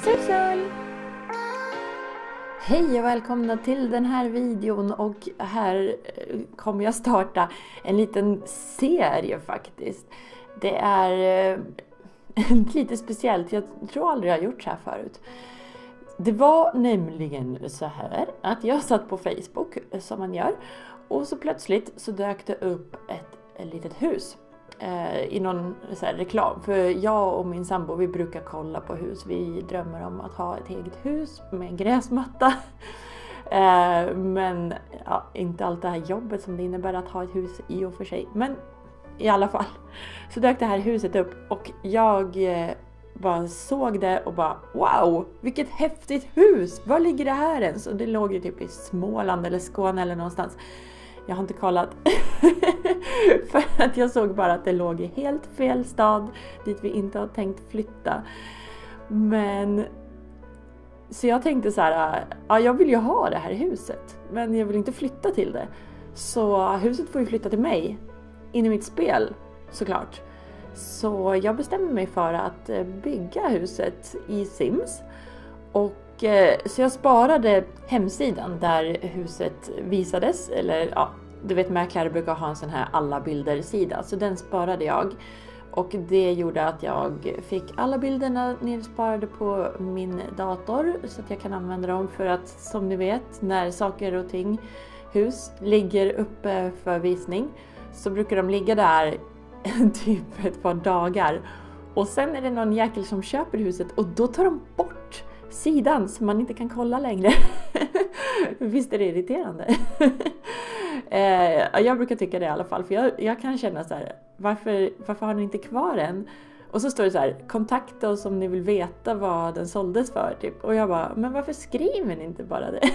Susun! Hej och välkomna till den här videon, och här kommer jag starta en liten serie faktiskt. Det är lite speciellt, jag tror aldrig jag har gjort så här förut. Det var nämligen så här att jag satt på Facebook som man gör, och så plötsligt så dök det upp ett litet hus i någon så här reklam. För jag och min sambo, vi brukar kolla på hus. Vi drömmer om att ha ett eget hus med en gräsmatta. Men ja, inte allt det här jobbet som det innebär att ha ett hus i och för sig. Men i alla fall så dök det här huset upp, och jag bara såg det och bara wow, vilket häftigt hus! Var ligger det här ens? Och det låg ju typ i Småland eller Skåne eller någonstans. Jag har inte kollat. För att jag såg bara att det låg i helt fel stad dit vi inte har tänkt flytta. Men så jag tänkte så här, ja, jag vill ju ha det här huset, men jag vill inte flytta till det. Så huset får ju flytta till mig in i mitt spel såklart. Så jag bestämmer mig för att bygga huset i Sims. Och så jag sparade hemsidan där huset visades, eller ja, du vet, mäklare brukar ha en sån här alla bilder-sida, så den sparade jag. Och det gjorde att jag fick alla bilderna nedsparade på min dator, så att jag kan använda dem. För att som ni vet, när saker och ting, hus, ligger uppe för visning, så brukar de ligga där typ ett par dagar. Och sen är det någon jäkel som köper huset, och då tar de bort sidan så man inte kan kolla längre. Visst är det irriterande? Jag brukar tycka det i alla fall. För jag kan känna så här, varför har ni inte kvar den? Och så står det så här, kontakta oss om ni vill veta vad den såldes för typ. Och jag bara, men varför skriver ni inte bara det?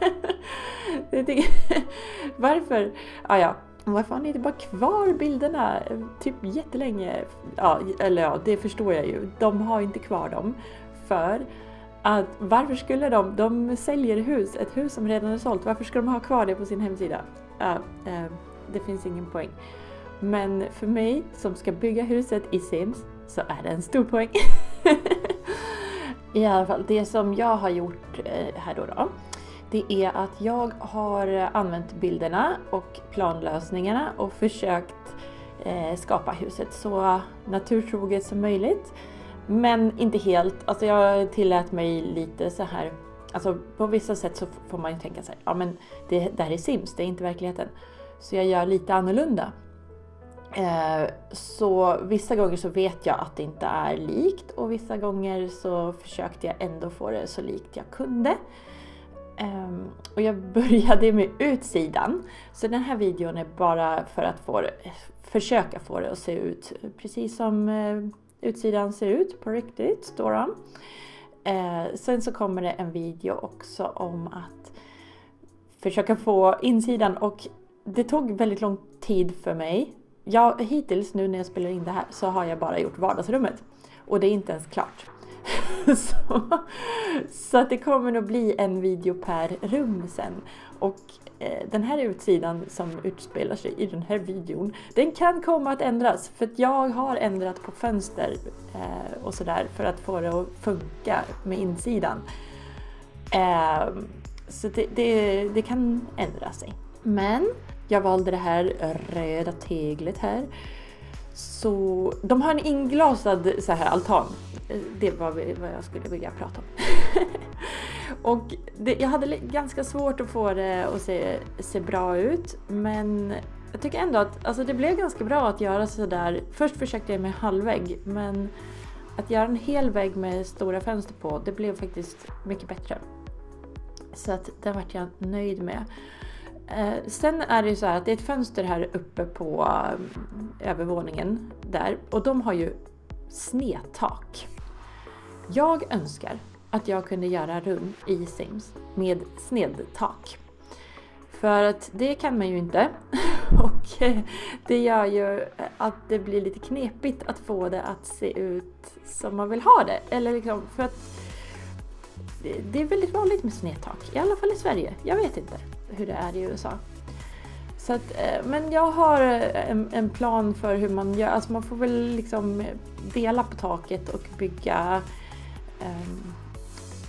Varför? Varför har ni inte bara kvar bilderna typ jättelänge? Ja, eller ja, det förstår jag ju. De har inte kvar dem. För att varför skulle de säljer ett hus som redan är sålt. Varför ska de ha kvar det på sin hemsida? Det finns ingen poäng. Men för mig som ska bygga huset i Sims så är det en stor poäng. I alla fall, det som jag har gjort här då, det är att jag har använt bilderna och planlösningarna och försökt skapa huset så naturtroget som möjligt. Men inte helt, alltså jag tillät mig lite så här, alltså på vissa sätt så får man ju tänka sig, ja men det här är Sims, det är inte verkligheten. Så jag gör lite annorlunda. Så vissa gånger så vet jag att det inte är likt, och vissa gånger så försökte jag ändå få det så likt jag kunde. Och jag började med utsidan, så den här videon är bara för att försöka få det att se ut precis som utsidan ser ut på riktigt, står de. Sen så kommer det en video också om att försöka få insidan, och det tog väldigt lång tid för mig. Hittills nu när jag spelar in det här så har jag bara gjort vardagsrummet, och det är inte ens klart. Så att det kommer nog bli en video per rum sen. Och den här utsidan som utspelar sig i den här videon, den kan komma att ändras. För att jag har ändrat på fönster och sådär för att få det att funka med insidan. Så det kan ändra sig. Men jag valde det här röda teglet här. Så de har en inglasad så här altan. Det var vad jag skulle vilja prata om. Och jag hade ganska svårt att få det att se bra ut. Men jag tycker ändå att alltså, det blev ganska bra att göra så där. Först försökte jag med halvvägg, men att göra en hel vägg med stora fönster på, det blev faktiskt mycket bättre. Så att det vart jag nöjd med. Sen är det ju så här att det är ett fönster här uppe på övervåningen där, och de har ju snedtak. Jag önskar att jag kunde göra rum i Sims med snedtak. För att det kan man ju inte. Och det gör ju att det blir lite knepigt att få det att se ut som man vill ha det. Eller liksom, för att det är väldigt vanligt med snedtak. I alla fall i Sverige. Jag vet inte hur det är i USA. Så att, men jag har en plan för hur man gör. Alltså man får väl liksom dela på taket och bygga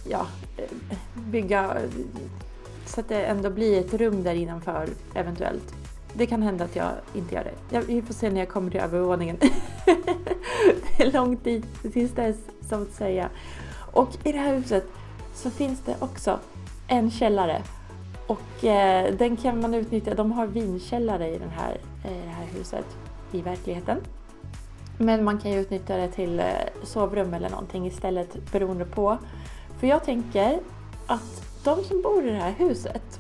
bygga så att det ändå blir ett rum där innanför eventuellt. Det kan hända att jag inte gör det. Vi får se när jag kommer till övervåningen. Det är lång tid tills dess, så att säga. Och i det här huset så finns det också en källare. Och den kan man utnyttja. De har vinkällare i det här huset i verkligheten. Men man kan ju utnyttja det till sovrum eller någonting istället, beroende på. För jag tänker att de som bor i det här huset,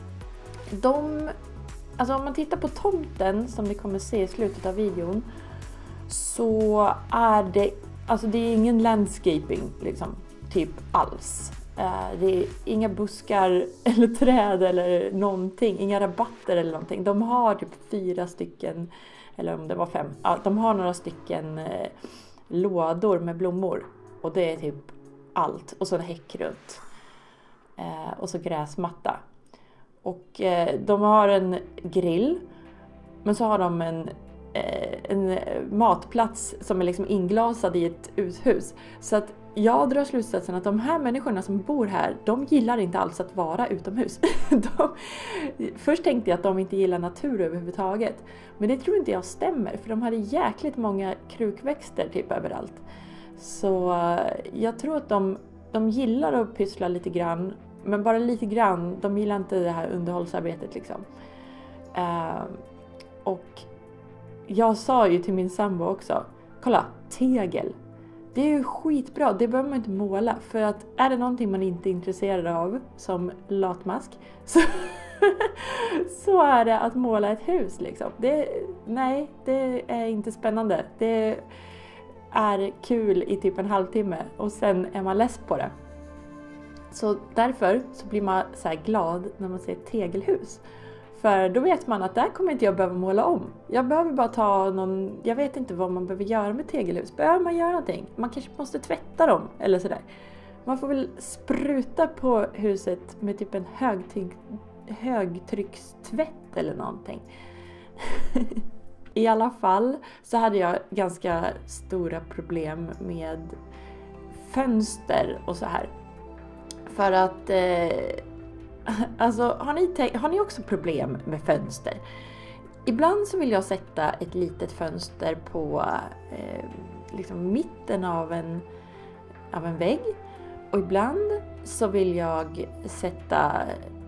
alltså om man tittar på tomten som ni kommer se i slutet av videon, så är det, alltså det är ingen landscaping liksom, typ alls. Det är inga buskar eller träd eller någonting, inga rabatter eller någonting. De har typ 4 stycken, eller om det var 5, de har några stycken lådor med blommor. Och det är typ allt. Och så en häck runt. Och så gräsmatta. Och de har en grill. Men så har de en matplats som är liksom inglasad i ett uthus. Så att jag drar slutsatsen att de här människorna som bor här, de gillar inte alls att vara utomhus. Först tänkte jag att de inte gillar natur överhuvudtaget. Men det tror inte jag stämmer, för de hade jäkligt många krukväxter typ överallt. Så jag tror att de gillar att pyssla lite grann, men bara lite grann. De gillar inte det här underhållsarbetet liksom. Och jag sa ju till min sambo också, kolla, tegel. Det är ju skitbra, det behöver man inte måla. För att är det någonting man inte är intresserad av som latmask, så är det att måla ett hus liksom. Nej, det är inte spännande. Det är kul i typ en halvtimme och sen är man less på det. Så därför så blir man så här glad när man ser ett tegelhus. För då vet man att där kommer inte jag behöva måla om. Jag behöver bara ta jag vet inte vad man behöver göra med tegelhus. Behöver man göra någonting? Man kanske måste tvätta dem eller sådär. Man får väl spruta på huset med typ en högtryckstvätt eller någonting. I alla fall så hade jag ganska stora problem med fönster och så här. För att alltså, har ni också problem med fönster? Ibland så vill jag sätta ett litet fönster på liksom mitten av en vägg. Och ibland så vill jag sätta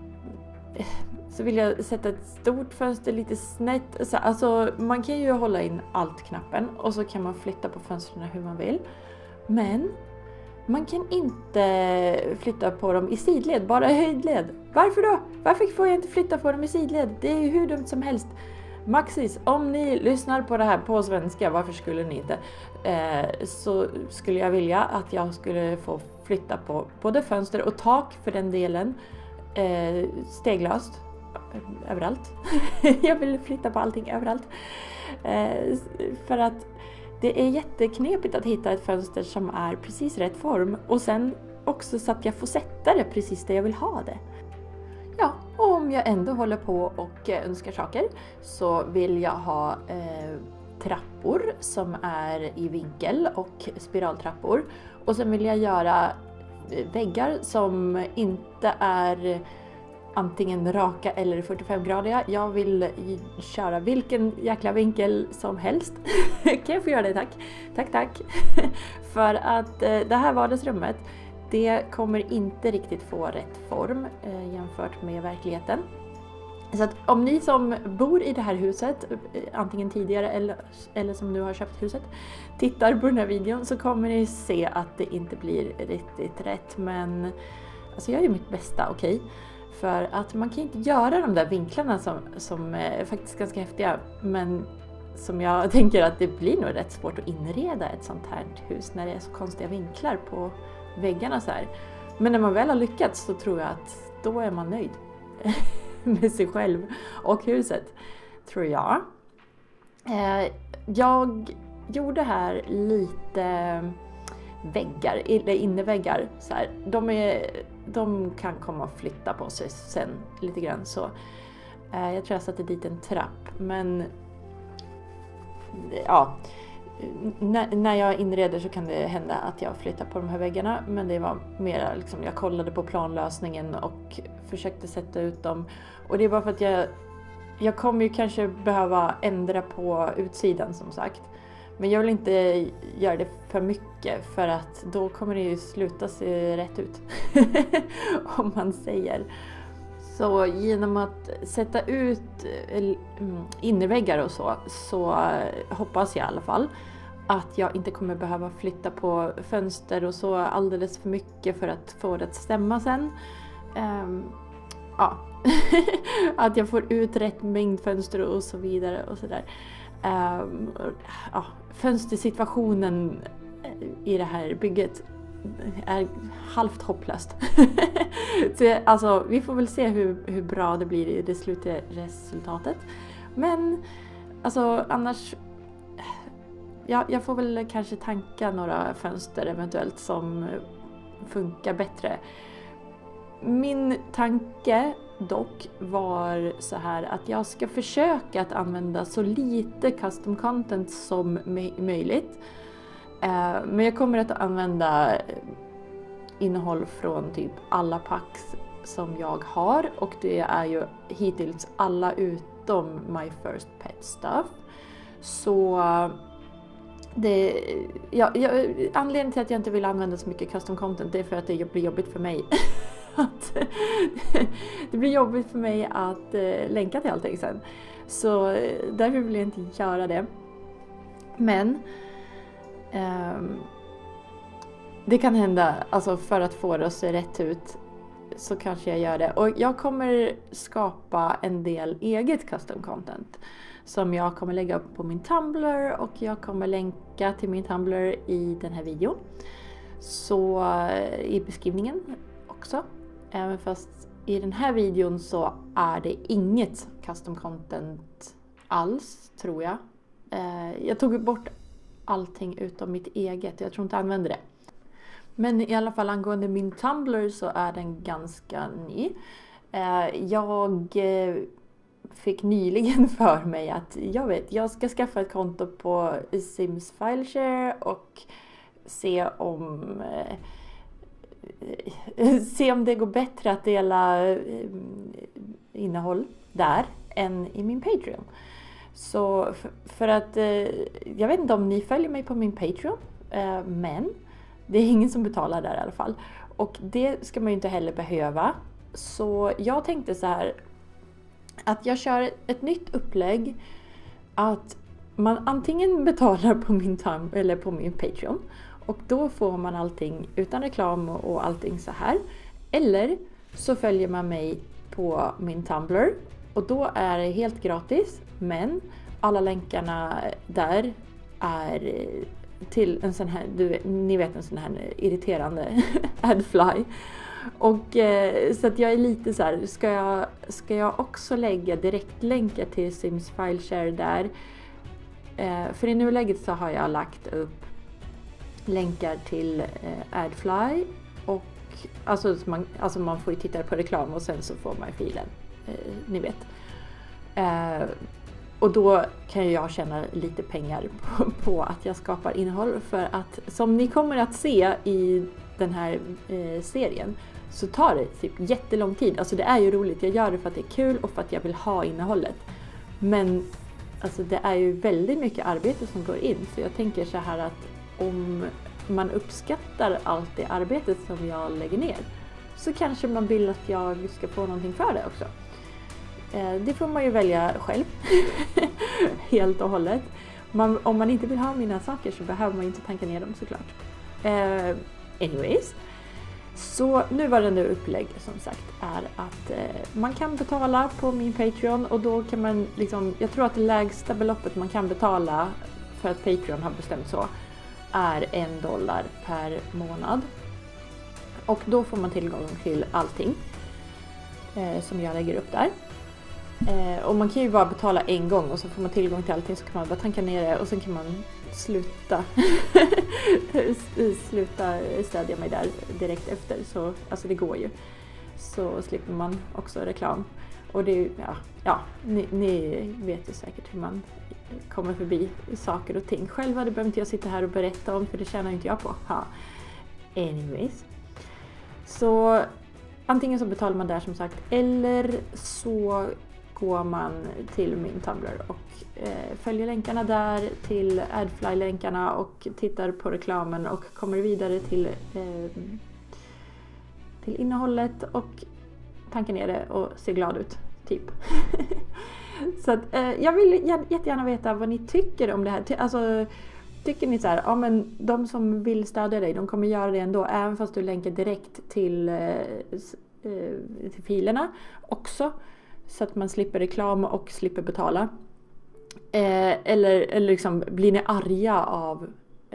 ett stort fönster lite snett. Alltså man kan ju hålla in alt-knappen och så kan man flytta på fönstren hur man vill. Men man kan inte flytta på dem i sidled, bara i höjdled. Varför då? Varför får jag inte flytta på dem i sidled? Det är ju hur dumt som helst. Maxis, om ni lyssnar på det här på svenska, varför skulle ni inte? Så skulle jag vilja att jag skulle få flytta på både fönster och tak för den delen. Steglöst. Överallt. Jag vill flytta på allting överallt. För att det är jätteknepigt att hitta ett fönster som är precis rätt form. Och sen också så att jag får sätta det precis där jag vill ha det. Ja, och om jag ändå håller på och önskar saker så vill jag ha trappor som är i vinkel och spiraltrappor. Och sen vill jag göra väggar som inte är antingen raka eller 45-gradiga. Jag vill köra vilken jäkla vinkel som helst. Kan jag få göra det, tack? Tack. För att det här vardagsrummet, det kommer inte riktigt få rätt form jämfört med verkligheten. Så att om ni som bor i det här huset, antingen tidigare eller som nu har köpt huset, tittar på den här videon, så kommer ni se att det inte blir riktigt rätt. Men alltså jag gör mitt bästa, okej? För att man kan inte göra de där vinklarna som är faktiskt ganska häftiga. Men som jag tänker att det blir nog rätt svårt att inreda ett sånt här hus när det är så konstiga vinklar på väggarna så här. Men när man väl har lyckats så tror jag att då är man nöjd med sig själv och huset, tror jag. Jag gjorde här lite väggar, inneväggar så här. De kan komma och flytta på sig sen lite grann så. Jag tror jag satte dit en trapp, men ja, när jag inreder så kan det hända att jag flyttar på de här väggarna. Men det var mer liksom, jag kollade på planlösningen och försökte sätta ut dem. Och det är bara för att jag kommer ju kanske behöva ändra på utsidan som sagt. Men jag vill inte göra det för mycket för att då kommer det ju sluta se rätt ut. Om man säger. Så genom att sätta ut innerväggar och så hoppas jag i alla fall att jag inte kommer behöva flytta på fönster och så alldeles för mycket för att få det att stämma sen. Ja, att jag får ut rätt mängd fönster och så vidare och sådär. Ja, fönstersituationen i det här bygget är halvt hopplöst. Så, alltså, vi får väl se hur bra det blir i det slutliga resultatet. Men alltså annars, ja, jag får väl kanske tanka några fönster eventuellt som funkar bättre. Min tanke dock var så här att jag ska försöka att använda så lite custom content som möjligt. Men jag kommer att använda innehåll från typ alla packs som jag har. Och det är ju hittills alla utom My First Pet Stuff. Så anledningen till att jag inte vill använda så mycket custom content, det är för att det blir jobbigt för mig. Det blir jobbigt för mig att länka till allting sen. Så därför vill jag inte göra det. Men det kan hända, alltså för att få det att se rätt ut så kanske jag gör det. Och jag kommer skapa en del eget custom content som jag kommer lägga upp på min Tumblr, och jag kommer länka till min Tumblr i den här videon. Så i beskrivningen också. Även fast i den här videon så är det inget custom content alls, tror jag. Jag tog bort allting utom mitt eget. Jag tror inte jag använder det. Men i alla fall angående min Tumblr så är den ganska ny. Jag fick nyligen för mig att jag ska skaffa ett konto på Sims Fileshare och se om det går bättre att dela innehåll där än i min Patreon. Så för att jag vet inte om ni följer mig på min Patreon, men det är ingen som betalar där i alla fall. Och det ska man ju inte heller behöva. Så jag tänkte så här att jag kör ett nytt upplägg, att man antingen betalar på min eller på min Patreon, och då får man allting utan reklam och allting så här. Eller så följer man mig på min Tumblr, och då är det helt gratis, men alla länkarna där är till en sån här, ni vet, en sån här irriterande adfly. Och så att jag är lite så här, ska jag också lägga direktlänkar till Sims Fileshare där? För i nuläget så har jag lagt upp länkar till adfly, och alltså man får ju titta på reklam och sen så får man filen, ni vet. Och då kan jag tjäna lite pengar på att jag skapar innehåll, för att som ni kommer att se i den här serien så tar det typ jättelång tid. Alltså det är ju roligt, jag gör det för att det är kul och för att jag vill ha innehållet. Men alltså det är ju väldigt mycket arbete som går in, så jag tänker så här att om man uppskattar allt det arbetet som jag lägger ner, så kanske man vill att jag ska få någonting för det också. Det får man ju välja själv. Helt och hållet. Om man inte vill ha mina saker så behöver man inte tanka ner dem såklart. Anyways. Så nuvarande upplägg som sagt är att man kan betala på min Patreon, och då kan man liksom, jag tror att det lägsta beloppet man kan betala för att Patreon har bestämt så är $1 per månad. Och då får man tillgång till allting som jag lägger upp där. Och man kan ju bara betala en gång och så får man tillgång till allting, så kan man bara tanka ner det och sen kan man sluta stödja mig där direkt efter. Så alltså det går ju. Så slipper man också reklam. Och det är ni vet ju säkert hur man kommer förbi saker och ting. Själva det behöver inte jag sitta här och berätta om, för det tjänar inte jag på. Ja. Anyways. Så antingen så betalar man där som sagt, eller så går man till min Tumblr och följer länkarna där till Adfly-länkarna och tittar på reklamen och kommer vidare till innehållet och tankar ner det och ser glad ut, typ. Så att, jag vill jättegärna veta vad ni tycker om det här. Alltså, tycker ni så här, ja men de som vill stödja dig, de kommer göra det ändå, även fast du länkar direkt till filerna också, så att man slipper reklam och slipper betala. Eller liksom, blir ni arga av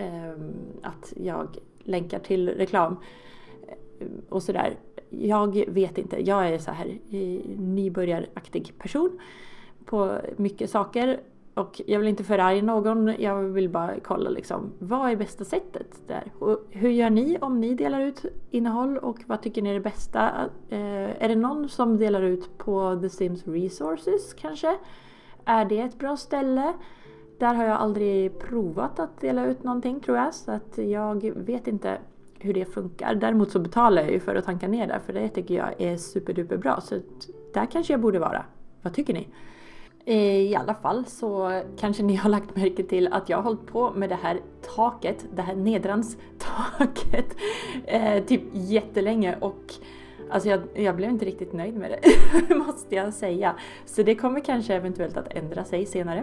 att jag länkar till reklam och sådär? Jag vet inte, jag är så här nybörjaraktig person på mycket saker. Och jag vill inte förarga någon, jag vill bara kolla liksom, vad är bästa sättet där? Och hur gör ni om ni delar ut innehåll och vad tycker ni är det bästa? Är det någon som delar ut på The Sims Resources kanske? Är det ett bra ställe? Där har jag aldrig provat att dela ut någonting, tror jag, så att jag vet inte hur det funkar. Däremot så betalar jag ju för att tanka ner där, för det tycker jag är superduper bra, så där kanske jag borde vara. Vad tycker ni? I alla fall så kanske ni har lagt märke till att jag har hållit på med det här taket, det här nedranstaket, typ jättelänge, och alltså jag blev inte riktigt nöjd med det, måste jag säga. Så det kommer kanske eventuellt att ändra sig senare.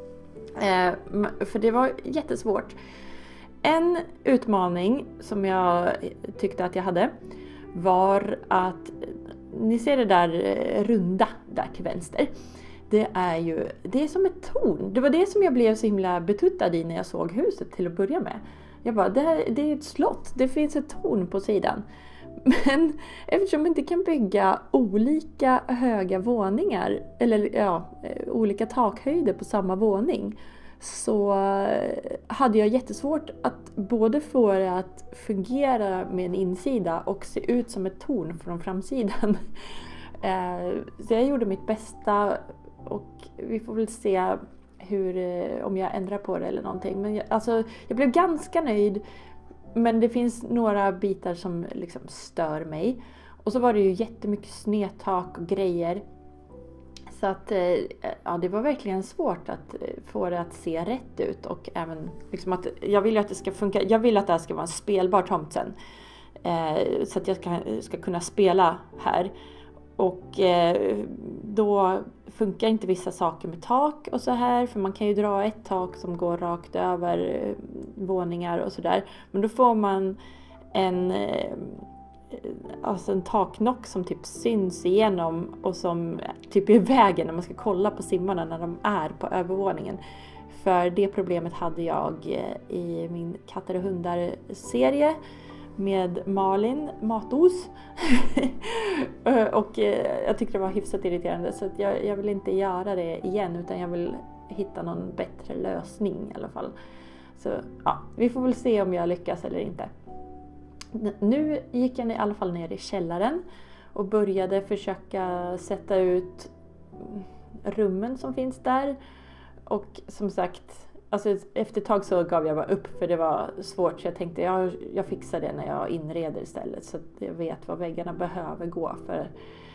För det var jättesvårt. En utmaning som jag tyckte att jag hade var att, ni ser det där runda där till vänster. Det är som ett torn. Det var det som jag blev så himla betuttad i när jag såg huset till att börja med. Jag bara, det är ett slott. Det finns ett torn på sidan. Men eftersom man inte kan bygga olika höga våningar, eller olika takhöjder på samma våning, så hade jag jättesvårt att både få det att fungera med en insida och se ut som ett torn från framsidan. Så jag gjorde mitt bästa, och vi får väl se om jag ändrar på det eller någonting. Men jag blev ganska nöjd, men det finns några bitar som liksom stör mig. Och så var det ju jättemycket snedtak och grejer. Så att det var verkligen svårt att få det att se rätt ut, och även liksom att jag vill att det ska funka. Jag vill att det här ska vara en spelbar tomt sen, så att jag ska kunna spela här. Och då funkar inte vissa saker med tak och så här, för man kan ju dra ett tak som går rakt över våningar och sådär. Men då får man en taknock som typ syns igenom och som typ är i vägen när man ska kolla på simmarna när de är på övervåningen. För det problemet hade jag i min katter och hundar-serie med Malin Matos. Och jag tyckte det var hyfsat irriterande, så att jag vill inte göra det igen, utan jag vill hitta någon bättre lösning i alla fall. Så vi får väl se om jag lyckas eller inte. Nu gick jag i alla fall ner i källaren och började försöka sätta ut rummen som finns där. Och som sagt, alltså efter ett tag så gav jag bara upp, för det var svårt, så jag tänkte jag fixar det när jag inreder istället, så att jag vet vad väggarna behöver gå för.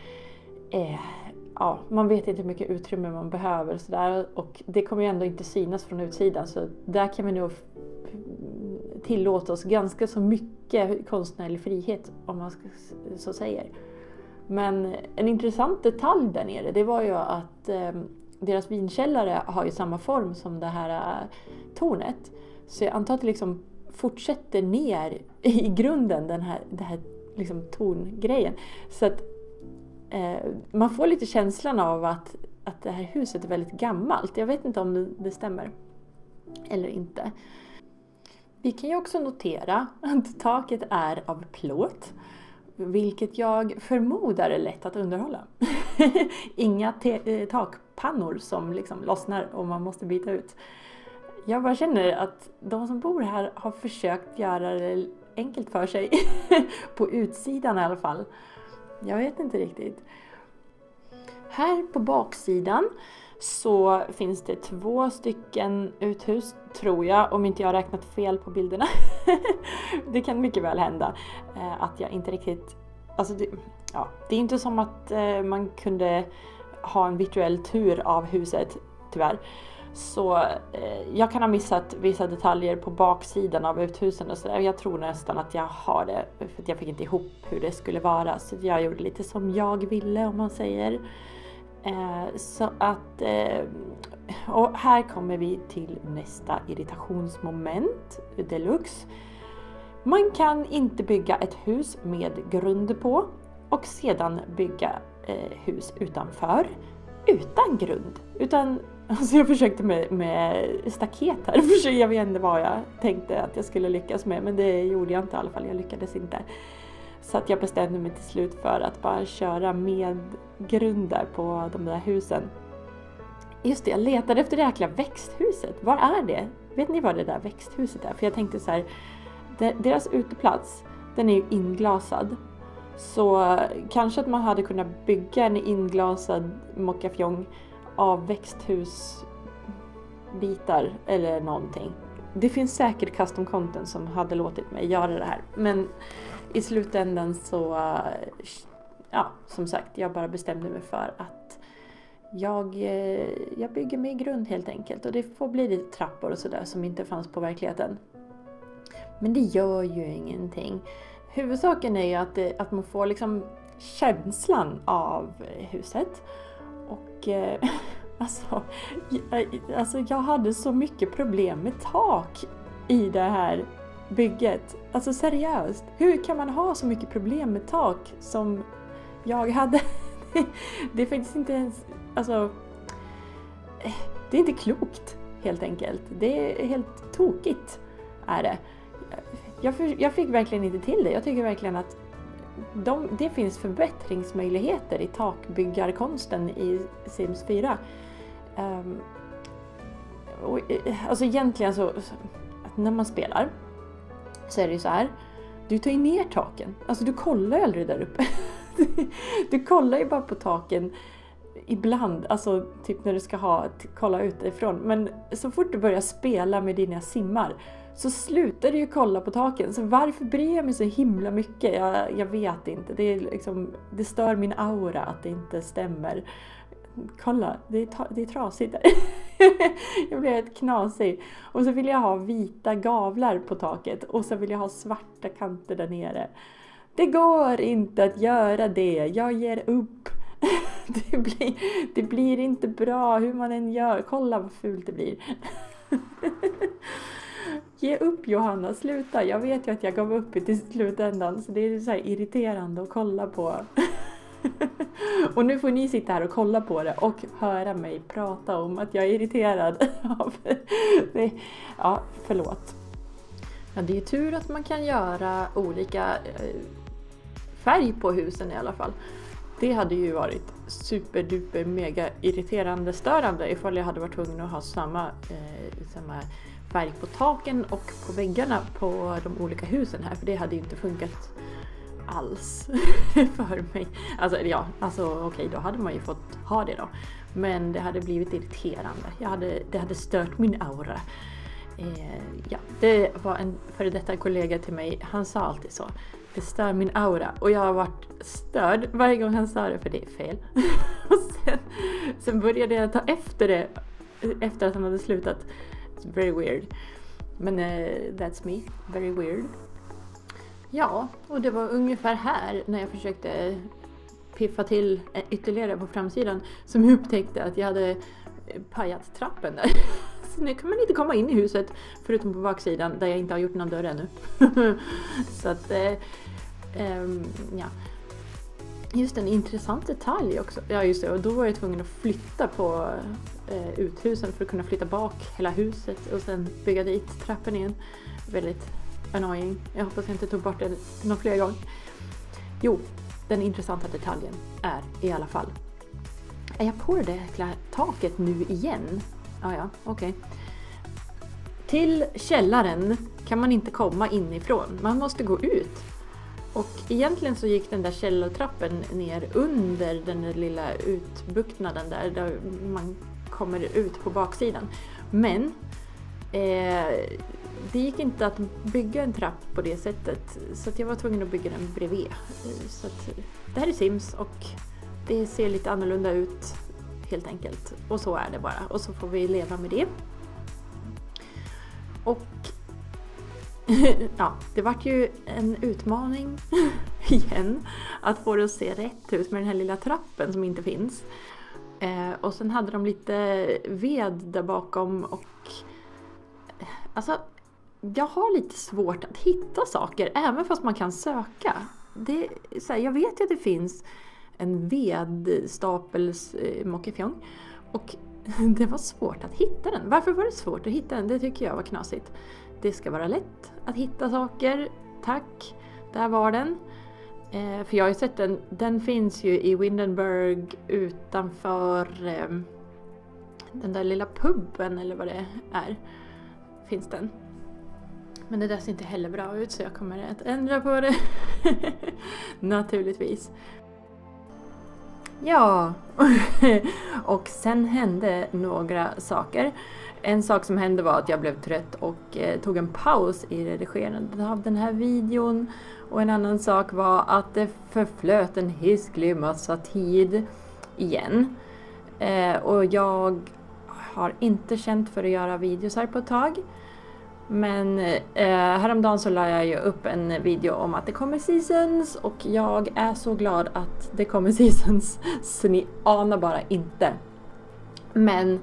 Man vet inte hur mycket utrymme man behöver så där, och det kommer ju ändå inte synas från utsidan, så där kan vi nog tillåta oss ganska så mycket konstnärlig frihet, om man så säger. Men en intressant detalj där nere, det var ju att deras vinkällare har ju samma form som det här tornet. Så jag antar att det liksom fortsätter ner i grunden, det här liksom torngrejen. Så att man får lite känslan av att det här huset är väldigt gammalt. Jag vet inte om det stämmer eller inte. Vi kan ju också notera att taket är av plåt, vilket jag förmodar är lätt att underhålla. Inga takpannor som liksom lossnar och man måste byta ut. Jag bara känner att de som bor här har försökt göra det enkelt för sig. På utsidan i alla fall. Jag vet inte riktigt. Här på baksidan så finns det 2 stycken uthus, tror jag, om inte jag har räknat fel på bilderna. Det kan mycket väl hända att jag inte riktigt... Alltså det är inte som att man kunde ha en virtuell tur av huset, tyvärr. Så jag kan ha missat vissa detaljer på baksidan av uthusen och sådär. Jag tror nästan att jag har det, för att jag fick inte ihop hur det skulle vara. Så jag gjorde lite som jag ville, om man säger. Så att... och här kommer vi till nästa irritationsmoment deluxe. Man kan inte bygga ett hus med grund på och sedan bygga hus utanför utan grund. Alltså jag försökte med staket här. Jag vet inte vad jag tänkte att jag skulle lyckas med, men det gjorde jag inte i alla fall. Jag lyckades inte. Så att jag bestämde mig till slut för att bara köra med grunder på de där husen. Just det, jag letade efter det jäkla växthuset. Var är det? Vet ni vad det där växthuset är? För jag tänkte så här, deras uteplats, den är ju inglasad. Så kanske att man hade kunnat bygga en inglasad mockafjong av växthusbitar eller någonting. Det finns säkert custom content som hade låtit mig göra det här. Men i slutändan så, som sagt, jag bara bestämde mig för att jag bygger med grund helt enkelt. Och det får bli lite trappor och sådär som inte fanns på verkligheten. Men det gör ju ingenting. Huvudsaken är ju att man får liksom känslan av huset. Och alltså jag hade så mycket problem med tak i det här bygget. Alltså seriöst, hur kan man ha så mycket problem med tak som jag hade? Det är faktiskt inte ens, alltså, det är inte klokt helt enkelt. Det är helt tokigt är det. Jag fick verkligen inte till det. Jag tycker verkligen att det finns förbättringsmöjligheter i takbyggarkonsten i Sims 4. Alltså egentligen så att när man spelar så är det ju så här. Du tar ju ner taken. Alltså du kollar ju aldrig där uppe. Du kollar ju bara på taken ibland. Alltså typ när du ska kolla utifrån. Men så fort du börjar spela med dina simmar så slutar du ju kolla på taken. Så varför bryr jag mig så himla mycket? Jag vet inte. Det är liksom, det stör min aura att det inte stämmer. Kolla, det är trasigt där. Jag blev helt knasig. Och så vill jag ha vita gavlar på taket. Och så vill jag ha svarta kanter där nere. Det går inte att göra det. Jag ger upp. Det blir inte bra hur man än gör. Kolla vad fult det blir. Ge upp Johanna, sluta. Jag vet ju att jag gav upp i slutändan. Så det är så här irriterande att kolla på. Och nu får ni sitta här och kolla på det och höra mig prata om att jag är irriterad av det. Ja, förlåt. Ja, det är tur att man kan göra olika färg på husen i alla fall. Det hade ju varit superduper mega irriterande störande ifall jag hade varit tvungen att ha samma färg på taken och på väggarna på de olika husen här. För det hade ju inte funkat alls för mig. Alltså okej, då hade man ju fått ha det då. Men det hade blivit irriterande. Det hade stört min aura. Det var en före detta kollega till mig. Han sa alltid så. Det stör min aura. Och jag har varit störd varje gång han sa det, för det är fel. Och sen började jag ta efter det. Efter att han hade slutat. It's very weird. Men that's me. Very weird. Ja, och det var ungefär här när jag försökte piffa till ytterligare på framsidan som jag upptäckte att jag hade pajat trappen där. Så nu kan man inte komma in i huset förutom på baksidan där jag inte har gjort någon dörr ännu. Så att, ja. Just en intressant detalj också. Ja, just det. Och då var jag tvungen att flytta på uthusen för att kunna flytta bak hela huset och sen bygga dit trappen igen. Väldigt annoying. Jag hoppas jag inte tog bort den någon fler gång. Jo, den intressanta detaljen är i alla fall. Är jag på det jäkla taket nu igen? Ja, okej. Till källaren kan man inte komma inifrån. Man måste gå ut. Och egentligen så gick den där källartrappen ner under den där lilla utbuktnaden där man kommer ut på baksidan. Men det gick inte att bygga en trapp på det sättet, så att jag var tvungen att bygga den bredvid. Så att det här är Sims och det ser lite annorlunda ut helt enkelt. Och så är det bara. Och så får vi leva med det. Och ja, det vart ju en utmaning igen att få det att se rätt ut med den här lilla trappen som inte finns. Och sen hade de lite ved där bakom och alltså jag har lite svårt att hitta saker även fast man kan söka. Det är så här, jag vet ju att det finns en vedstapels mockefjong och det var svårt att hitta den. Varför var det svårt att hitta den? Det tycker jag var knasigt. Det ska vara lätt att hitta saker. Tack, där var den. För jag har ju sett den. Den finns ju i Windenburg utanför den där lilla puben eller vad det är. Finns den. Men det där ser inte heller bra ut så jag kommer att ändra på det. Naturligtvis. Ja, och sen hände några saker. En sak som hände var att jag blev trött och tog en paus i redigerandet av den här videon. Och en annan sak var att det förflöt en hisklig massa tid igen. Och jag har inte känt för att göra videos här på ett tag. Men häromdagen så la jag ju upp en video om att det kommer seasons och jag är så glad att det kommer seasons så ni anar bara inte. Men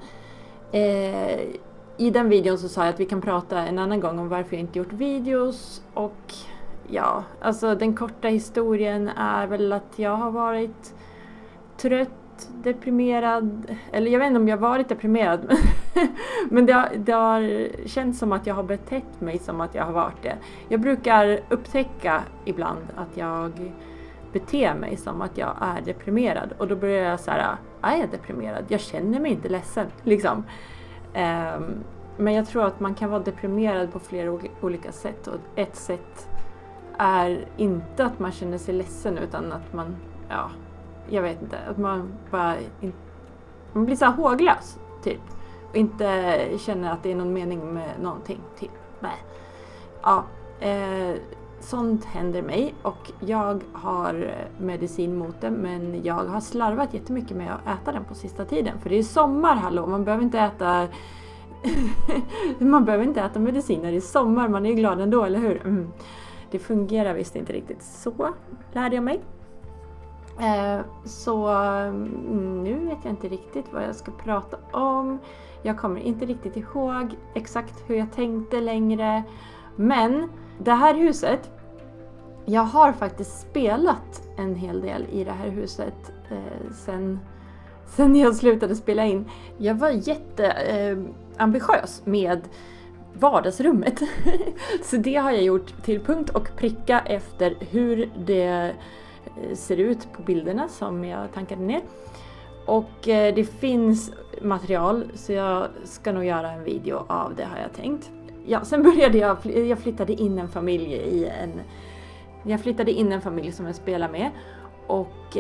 i den videon så sa jag att vi kan prata en annan gång om varför jag inte gjort videos och ja, alltså den korta historien är väl att jag har varit trött, deprimerad, eller jag vet inte om jag har varit deprimerad men det har känts som att jag har betett mig som att jag har varit det. Jag brukar upptäcka ibland att jag beter mig som att jag är deprimerad och då börjar jag så här, är jag deprimerad? Jag känner mig inte ledsen liksom. Men jag tror att man kan vara deprimerad på flera olika sätt och ett sätt är inte att man känner sig ledsen utan att man, ja, jag vet inte, att man bara man blir så här håglös typ och inte känner att det är någon mening med någonting typ. Nej. Ja, sånt händer mig och jag har medicin mot det men jag har slarvat jättemycket med att äta den på sista tiden för det är sommar, hallå, man behöver inte äta man behöver inte äta mediciner i sommar, man är ju glad ändå, eller hur? Det fungerar visst inte riktigt så, lärde jag mig. Så nu vet jag inte riktigt vad jag ska prata om. Jag kommer inte riktigt ihåg exakt hur jag tänkte längre. Men det här huset, jag har faktiskt spelat en hel del i det här huset sen jag slutade spela in. Jag var jätteambitiös med vardagsrummet. Så det har jag gjort till punkt och pricka efter hur det ser ut på bilderna som jag tankade ner. Och det finns material så jag ska nog göra en video av det har jag tänkt. Ja, sen började jag flyttade in en familj som jag spelar med och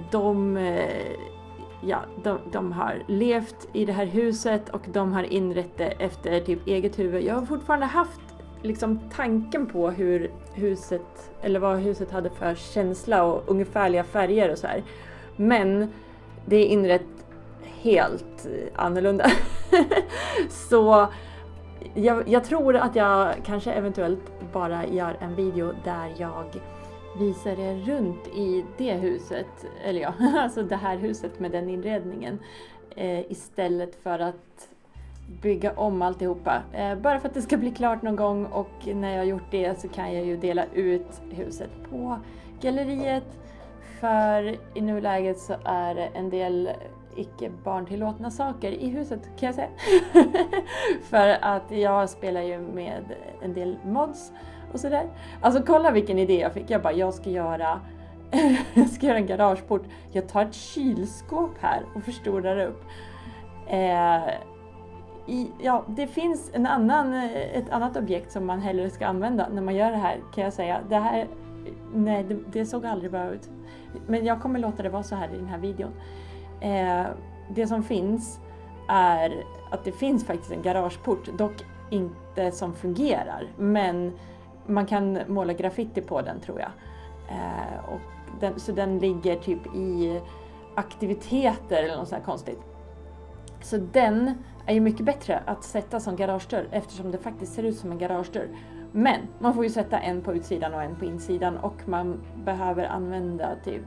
de har levt i det här huset och de har inrett det efter typ eget huvud. Jag har fortfarande haft liksom tanken på hur huset eller vad huset hade för känsla och ungefärliga färger och så här. Men det är inrett helt annorlunda. Så jag tror att jag kanske eventuellt bara gör en video där jag visar er runt i det huset, eller ja, alltså det här huset med den inredningen istället för att bygga om alltihopa. Bara för att det ska bli klart någon gång och när jag har gjort det så kan jag ju dela ut huset på galleriet. För i nuläget så är det en del icke barntillåtna saker i huset kan jag säga. För att jag spelar ju med en del mods och sådär. Alltså kolla vilken idé jag fick. Jag ska göra en garageport. Jag tar ett kylskåp här och förstorar upp. Det finns ett annat objekt som man hellre ska använda när man gör det här kan jag säga. Det här nej, det såg aldrig bra ut. Men jag kommer låta det vara så här i den här videon. Det som finns är att det finns faktiskt en garageport, dock inte som fungerar. Men man kan måla graffiti på den, tror jag. Så den ligger typ i aktiviteter eller något sånt här konstigt. Så den är ju mycket bättre att sätta som garagedörr, eftersom det faktiskt ser ut som en garagedörr. Men man får ju sätta en på utsidan och en på insidan, och man behöver använda typ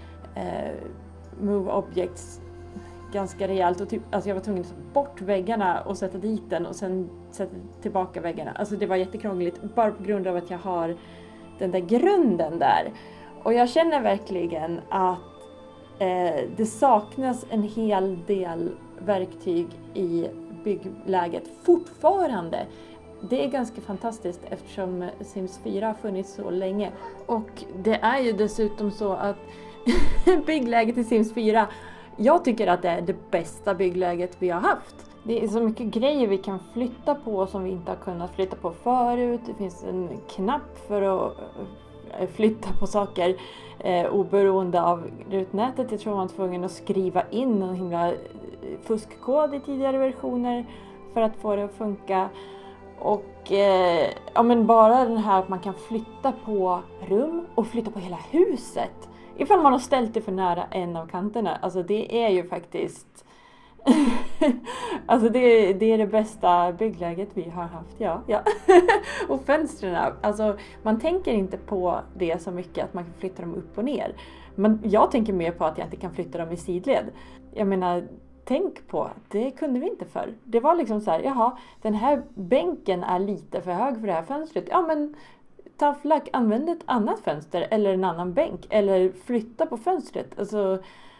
move objects ganska rejält. Och typ, alltså jag var tvungen att ta bort väggarna och sätta dit den och sen sätta tillbaka väggarna. Alltså det var jättekrångligt, bara på grund av att jag har den där grunden där. Och jag känner verkligen att det saknas en hel del verktyg i byggläget fortfarande. Det är ganska fantastiskt eftersom Sims 4 har funnits så länge. Och det är ju dessutom så att byggläget i Sims 4, jag tycker att det är det bästa byggläget vi har haft. Det är så mycket grejer vi kan flytta på som vi inte har kunnat flytta på förut. Det finns en knapp för att flytta på saker oberoende av rutnätet. Jag tror man var tvungen att skriva in en himla fuskkod i tidigare versioner för att få det att funka. Och ja, men bara den här att man kan flytta på rum och flytta på hela huset. Ifall man har ställt det för nära en av kanterna. Alltså det är ju faktiskt alltså det är det bästa byggläget vi har haft, ja. Och fönstren, alltså man tänker inte på det så mycket att man kan flytta dem upp och ner. Men jag tänker mer på att jag inte kan flytta dem i sidled. Jag menar, tänk på, det kunde vi inte förr. Det var liksom så här, jaha, den här bänken är lite för hög för det här fönstret. Ja, men använd ett annat fönster eller en annan bänk eller flytta på fönstret. Alltså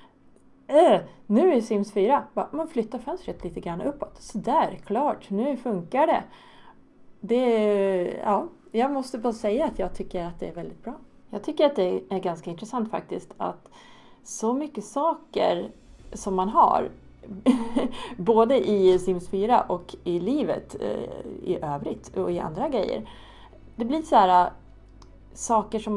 nu är Sims 4, man flyttar fönstret lite grann uppåt. Så där, klart, nu funkar det. Ja, jag måste bara säga att jag tycker att det är väldigt bra. Jag tycker att det är ganska intressant faktiskt att så mycket saker som man har både i Sims 4 och i livet i övrigt och i andra grejer. Det blir så här saker som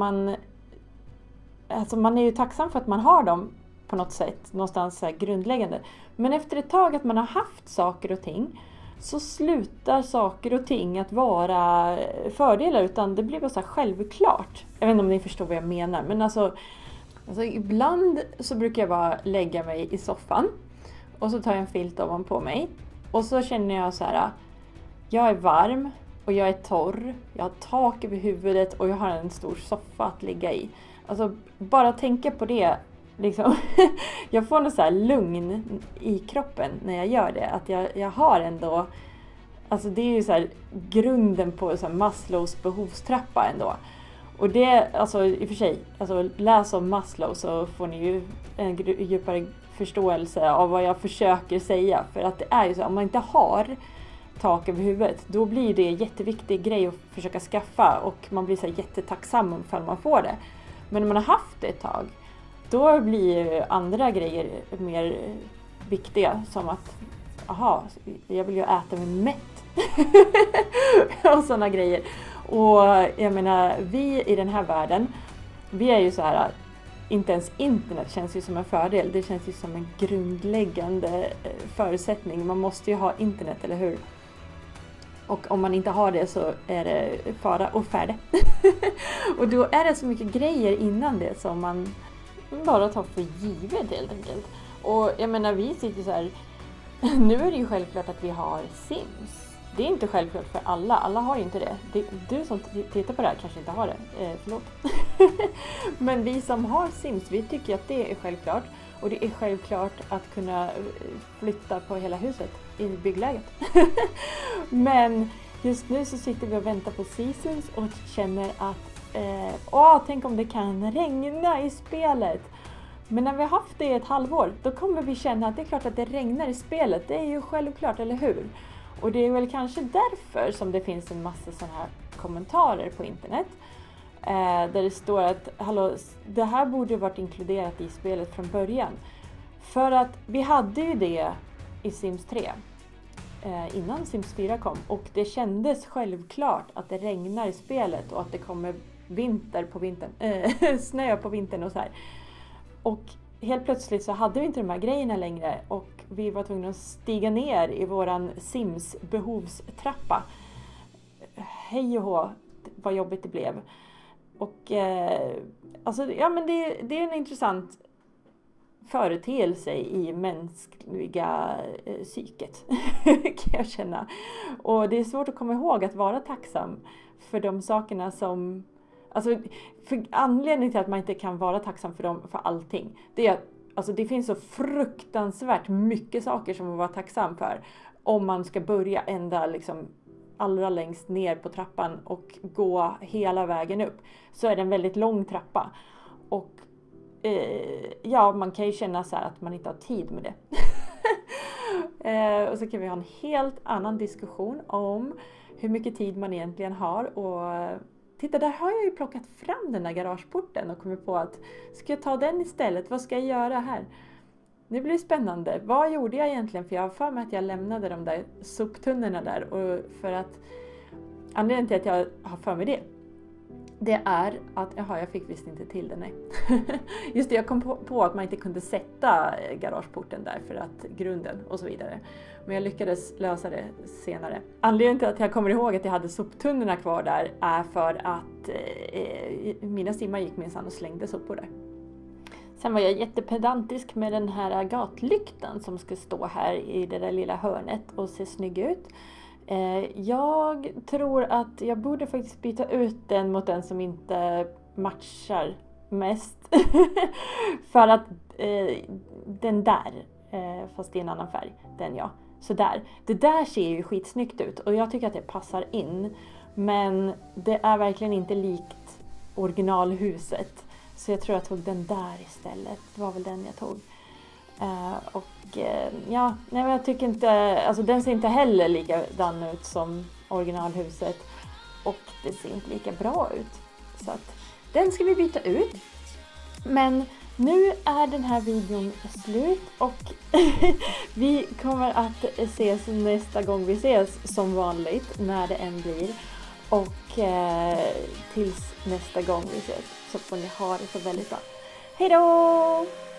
man är ju tacksam för att man har dem på något sätt, någonstans så här grundläggande. Men efter ett tag att man har haft saker och ting så slutar saker och ting att vara fördelar, utan det blir bara så här självklart. Jag vet inte om ni förstår vad jag menar, men alltså ibland så brukar jag bara lägga mig i soffan och så tar jag en filt ovanpå mig och så känner jag så här, jag är varm och jag är torr, jag har tak över huvudet och jag har en stor soffa att ligga i. Alltså bara tänka på det. Liksom, jag får något så här lugn i kroppen när jag gör det. Att jag har ändå, alltså det är ju så här grunden på så här Maslows behovstrappa ändå. Och det, alltså i och för sig, alltså läs om Maslow så får ni ju en djupare förståelse av vad jag försöker säga. För att det är ju så, om man inte har tak över huvudet, då blir det en jätteviktig grej att försöka skaffa. Och man blir så här jättetacksam om man får det. Men när man har haft det ett tag, då blir andra grejer mer viktiga, som att jag vill ju äta mig mätt och sådana grejer. Och jag menar, vi i den här världen, vi är ju så här, inte ens internet känns ju som en fördel. Det känns ju som en grundläggande förutsättning. Man måste ju ha internet, eller hur? Och om man inte har det så är det fara och färde. Och då är det så mycket grejer innan det som man bara tar för givet helt enkelt. Och jag menar, vi sitter så här. Nu är det ju självklart att vi har Sims. Det är inte självklart för alla. Alla har ju inte det. Du som tittar på det här kanske inte har det. Förlåt. Men vi som har Sims, vi tycker att det är självklart. Och det är självklart att kunna flytta på hela huset i byggläget. Men just nu så sitter vi och väntar på Seasons och känner att tänk om det kan regna i spelet. Men när vi har haft det i ett halvår, då kommer vi känna att det är klart att det regnar i spelet. Det är ju självklart, eller hur? Och det är väl kanske därför som det finns en massa sådana här kommentarer på internet. Där det står att det här borde varit inkluderat i spelet från början. För att vi hade ju det i Sims 3 innan Sims 4 kom. Och det kändes självklart att det regnar i spelet och att det kommer snö på vintern och så här. Och helt plötsligt så hade vi inte de här grejerna längre och vi var tvungna att stiga ner i våran Sims behovstrappa. Hej och hå, vad jobbigt det blev. Och alltså, ja, men det är en intressant företeelse i mänskliga psyket kan jag känna. Och det är svårt att komma ihåg att vara tacksam för de sakerna som... Alltså, för anledningen till att man inte kan vara tacksam för allting, det är att alltså, det finns så fruktansvärt mycket saker som man vara tacksam för. Om man ska börja ända liksom allra längst ner på trappan och gå hela vägen upp, så är det en väldigt lång trappa. Och ja, man kan ju känna så här att man inte har tid med det. Och så kan vi ha en helt annan diskussion om hur mycket tid man egentligen har. Och titta, där har jag ju plockat fram den där garageporten och kommit på att ska jag ta den istället? Vad ska jag göra här? Nu blir det spännande. Vad gjorde jag egentligen? För jag har för mig att jag lämnade de där soptunnorna där. Och för att anledningen till att jag har för mig det är att jag fick visst inte till det, nej. Just det, jag kom på att man inte kunde sätta garageporten där för att grunden och så vidare. Men jag lyckades lösa det senare. Anledningen till att jag kommer ihåg att jag hade soptunnorna kvar där är för att mina simmar gick minsann och slängde sopor där. Sen var jag jättepedantisk med den här gatlyktan som ska stå här i det där lilla hörnet och se snygg ut. Jag tror att jag borde faktiskt byta ut den mot den som inte matchar mest. För att den där, fast i en annan färg, den ja. Så där. Det där ser ju skitsnyggt ut och jag tycker att det passar in. Men det är verkligen inte likt originalhuset. Så jag tror jag tog den där istället. Det var väl den jag tog. Ja, nej, men jag tycker inte, alltså den ser inte heller likadan ut som originalhuset och det ser inte lika bra ut, så att den ska vi byta ut. Men nu är den här videon slut och vi kommer att ses nästa gång vi ses som vanligt, när det än blir. Och tills nästa gång vi ses så får ni ha det så väldigt bra. Hej då!